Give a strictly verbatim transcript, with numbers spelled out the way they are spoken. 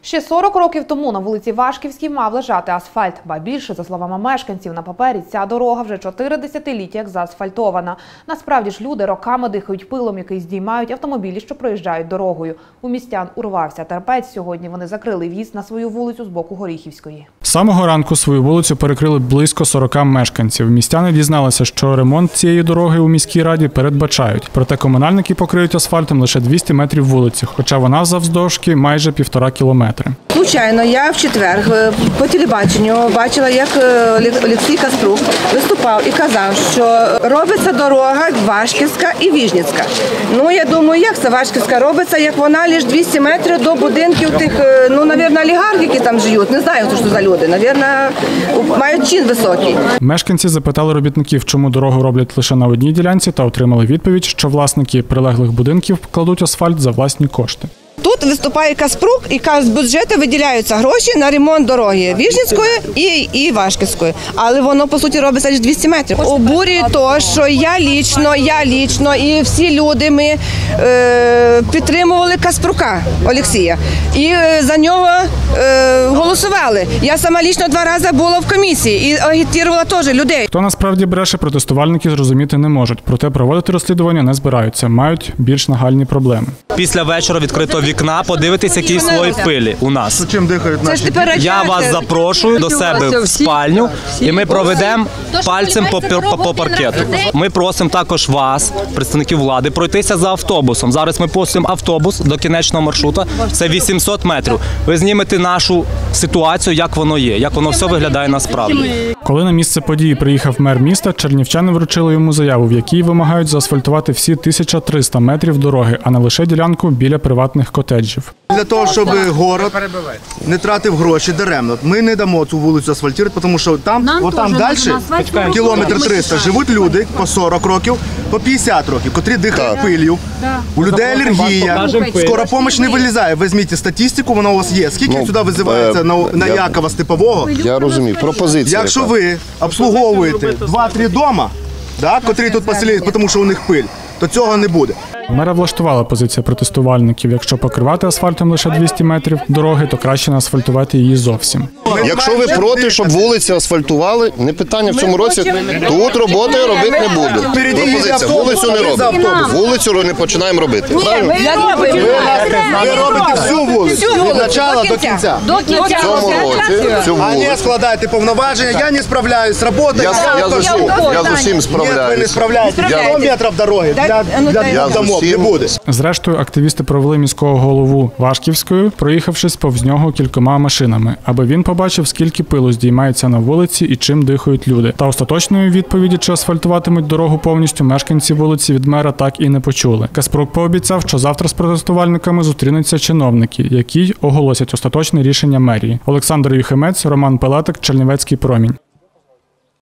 Ще сорок років тому на вулиці Вашківській мав лежати асфальт. Ба більше, за словами мешканців, на папері ця дорога вже чотири десятиліття як заасфальтована. Насправді ж люди роками дихають пилом, який здіймають автомобілі, що проїжджають дорогою. У містян урвався терпець. Сьогодні вони закрили в'їзд на свою вулицю з боку Горіхівської. З самого ранку свою вулицю перекрили близько сорока мешканців. Містяни дізналися, що ремонт цієї дороги у міській раді передбачають. Проте комунальники покриють асфальтом лише двісті метрів вулиці, хоча вона завдовжки майже півтора кілометри. Случайно я в четвер по телебаченню бачила, як Олексій Каспрук виступав і казав, що робиться дорога Вашківська і Віжницька. Ну, я думаю, як це Вашківська робиться, як вона лише двісті метрів до будинків тих, ну, мабуть, олігархів, які там живуть. Не знаю, що за люди. Мабуть, мають чин високий. Мешканці запитали робітників, чому дорогу роблять лише на одній ділянці, та отримали відповідь, що власники прилеглих будинків кладуть асфальт за власні кошти. Тут виступає Каспрук і каже, з бюджету виділяються гроші на ремонт дороги Віжницької і, і Вашківської. Але воно, по суті, робиться лише двісті метрів. Обурює те, що я лічно, я лічно і всі люди ми е, підтримували Каспрука Олексія. І е, за нього е, голосували. Я сама лічно два рази була в комісії і агітувала теж людей. Хто насправді бреше, протестувальники зрозуміти не можуть. Проте проводити розслідування не збираються. Мають більш нагальні проблеми. Після вечора відкрито вікна, подивитися, який слой пилі у нас. Чим дихають наші? Я вас запрошую до себе в спальню, і ми проведемо пальцем по, по, по паркету. Ми просимо також вас, представників влади, пройтися за автобусом. Зараз ми пустимо автобус до кінечного маршрута, це вісімсот метрів. Ви знімете нашу ситуацію, як воно є, як воно все виглядає насправді. Коли на місце події приїхав мер міста, чернівчани вручили йому заяву, в якій вимагають заасфальтувати всі тисяча триста метрів дороги, а не лише ділянку біля приватних котеджів. Для того, щоб город не тратив гроші даремно, ми не дамо цю вулицю асфальтувати, тому що там, отам далі, кілометр триста, живуть люди по сорок років, по п'ятдесят років, котрі дихають пилью. У людей алергія, скора помощь не вилізає. Візьміть статистику, вона у вас є. Скільки ну, сюди визивається на, на я, Якова Степового? Я розумію, пропозиція. Якщо ви обслуговуєте два-три дома, да, котрі тут поселяють, тому що у них пиль, то цього не буде. Мера влаштувала позиція протестувальників. Якщо покривати асфальтом лише двісті метрів дороги, то краще не асфальтувати її зовсім. Якщо ви проти, щоб вулиці асфальтували, не питання в цьому році, тут роботи робити не буду. Пропозиція, вулицю не робимо. Вулицю не починаємо робити. Правильно? Ви робите всю вулицю, від початку до кінця. В цьому році. А не складайте повноваження, я не справляюсь з роботою. Я з усім справляюсь. Ви не справляєтесь. сто метрів дороги для домов не буде. Зрештою, активісти провели міського голову Вашківською, проїхавшись повз нього кількома машинами, аби він побачив, скільки пилу здіймається на вулиці і чим дихають люди. Та остаточної відповіді, чи асфальтуватимуть дорогу повністю, мешканці вулиці від мера так і не почули. Каспрук пообіцяв, що завтра з протестувальниками зустрінуться чиновники, які оголосять остаточне рішення мерії. Олександр Юхимець, Роман Пилатик, Чернівецький промінь.